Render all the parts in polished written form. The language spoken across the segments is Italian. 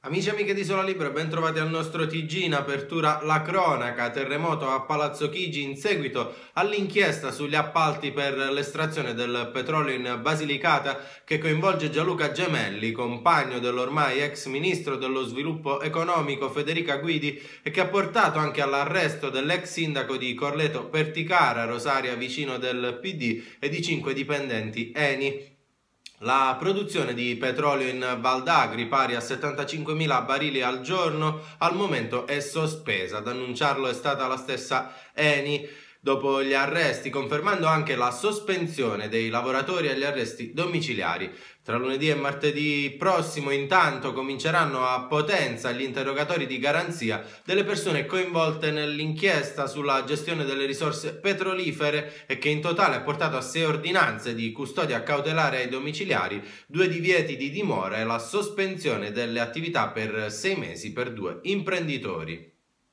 Amici e amiche di Sola Libera, ben trovati al nostro TG. In apertura la cronaca: terremoto a Palazzo Chigi in seguito all'inchiesta sugli appalti per l'estrazione del petrolio in Basilicata che coinvolge Gianluca Gemelli, compagno dell'ormai ex ministro dello sviluppo economico Federica Guidi, e che ha portato anche all'arresto dell'ex sindaco di Corleto Perticara, Rosaria, vicino del PD, e di 5 dipendenti Eni. La produzione di petrolio in Val d'Agri, pari a 75.000 barili al giorno, al momento è sospesa. Ad annunciarlo è stata la stessa Eni, dopo gli arresti, confermando anche la sospensione dei lavoratori agli arresti domiciliari. Tra lunedì e martedì prossimo, intanto, cominceranno a Potenza gli interrogatori di garanzia delle persone coinvolte nell'inchiesta sulla gestione delle risorse petrolifere, e che in totale ha portato a 6 ordinanze di custodia cautelare ai domiciliari, 2 divieti di dimora e la sospensione delle attività per 6 mesi per 2 imprenditori.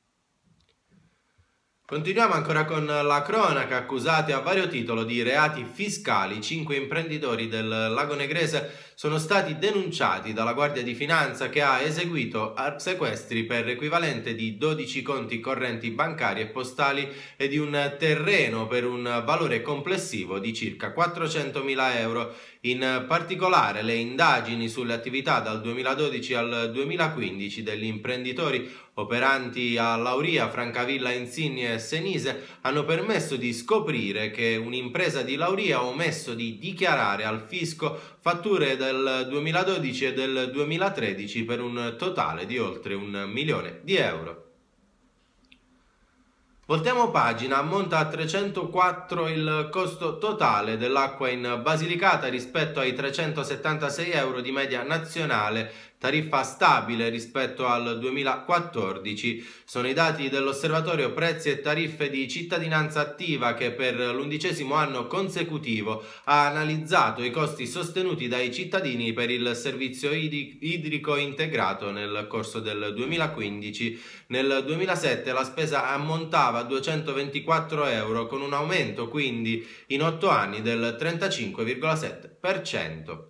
Continuiamo ancora con la cronaca. Accusati a vario titolo di reati fiscali, 5 imprenditori del Lago Negrese sono stati denunciati dalla Guardia di Finanza, che ha eseguito sequestri per equivalente di 12 conti correnti bancari e postali e di un terreno per un valore complessivo di circa 400.000 euro. In particolare, le indagini sulle attività dal 2012 al 2015 degli imprenditori operanti a Lauria, Francavilla, Insigne e Senise hanno permesso di scoprire che un'impresa di Lauria ha omesso di dichiarare al fisco fatture del 2012 e del 2013 per un totale di oltre 1 milione di euro. Voltiamo pagina. Ammonta a 304 il costo totale dell'acqua in Basilicata rispetto ai 376 euro di media nazionale, tariffa stabile rispetto al 2014. Sono i dati dell'Osservatorio Prezzi e Tariffe di Cittadinanza Attiva, che per l'11° anno consecutivo ha analizzato i costi sostenuti dai cittadini per il servizio idrico integrato nel corso del 2015. Nel 2007 la spesa ammontava a 224 euro, con un aumento quindi in 8 anni del 35,7%.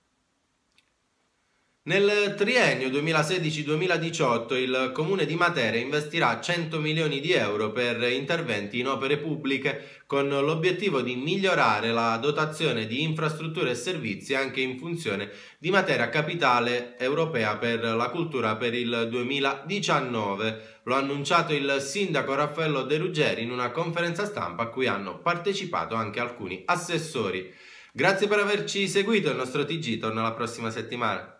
Nel triennio 2016-2018 il Comune di Matera investirà 100 milioni di euro per interventi in opere pubbliche, con l'obiettivo di migliorare la dotazione di infrastrutture e servizi anche in funzione di Matera capitale europea per la cultura per il 2019. Lo ha annunciato il sindaco Raffaello De Ruggeri in una conferenza stampa a cui hanno partecipato anche alcuni assessori. Grazie per averci seguito. Il nostro TG torna la prossima settimana.